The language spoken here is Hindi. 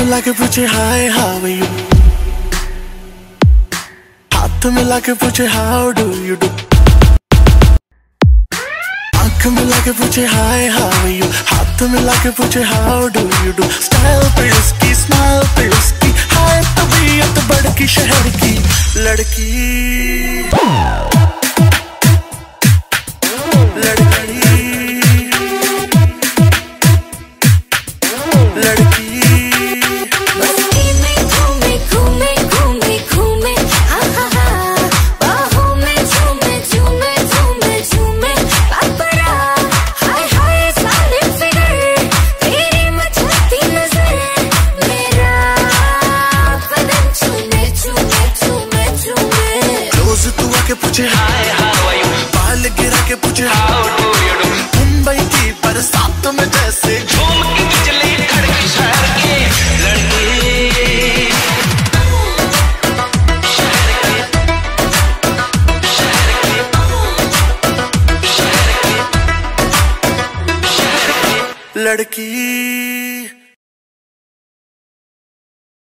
मिला के पूछे हाय हाउ यू, हाथ मिला के पूछे हाउ डू यू डू, आंख मिला के पूछे हाय हाउ यू, हाथ मिला के पूछे how do you do. Style पे उसकी, स्माइल पे उसकी, हाय तबीयत बड़की शहर की लड़की, लड़की, लड़की। के पूछे हाय हाउ आर यू, बाल गिरा के पूछे how do you do. Mumbai की बरसात में जैसे झूम के चले खड़की शहर की लड़की, शहर की, शहर की, शहर की, शहर की लड़की।